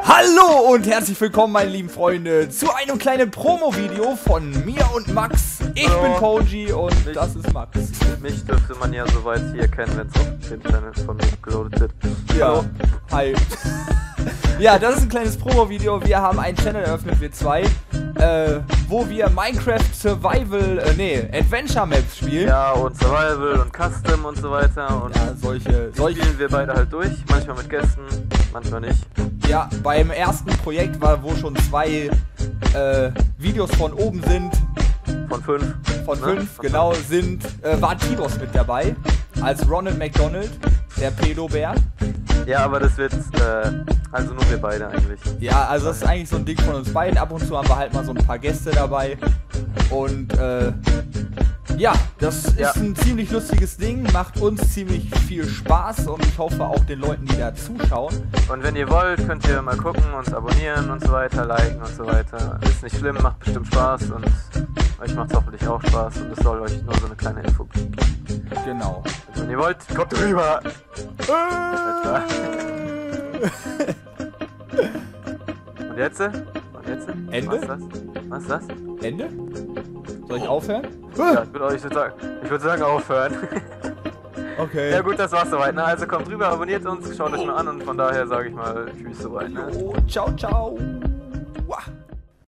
Hallo und herzlich willkommen, meine lieben Freunde, zu einem kleinen Promo-Video von mir und Max. Ich bin Koji und das ist Max. Mich dürfte man ja soweit hier kennen, wenn es auf dem Channel von mir geloadet wird. Ja, Hallo. hi. Ja, das ist ein kleines Promo-Video. Wir haben einen Channel eröffnet, wir zwei, wo wir Minecraft Survival, Adventure Maps spielen. Ja, und Survival und Custom und so weiter. Und ja, solche spielen wir beide halt durch. Manchmal mit Gästen, manchmal nicht. Ja, beim ersten Projekt wo schon zwei Videos von oben sind. Von 5. Von 5, genau, war Tidos mit dabei. Als Ronald McDonald, der Pedobär. Ja, aber das wird, also nur wir beide eigentlich. Ja, also das ist eigentlich so ein Ding von uns beiden. Ab und zu haben wir halt mal so ein paar Gäste dabei. Und, ja, das ist ein ziemlich lustiges Ding, macht uns ziemlich viel Spaß und ich hoffe auch den Leuten, die da zuschauen. Und wenn ihr wollt, könnt ihr mal gucken, uns abonnieren und so weiter, liken und so weiter. Ist nicht schlimm, macht bestimmt Spaß und euch macht es hoffentlich auch Spaß und es soll euch nur so eine kleine Info geben. Genau. Also wenn ihr wollt, kommt rüber! Und jetzt? Ende? Was ist das? Ende? Soll ich aufhören? Ja, ich würde sagen aufhören. Okay. Ja gut, das war's soweit, ne? Also kommt rüber, abonniert uns, schaut euch mal an und von daher sage ich mal tschüss soweit, ne? Oh, ciao, ciao.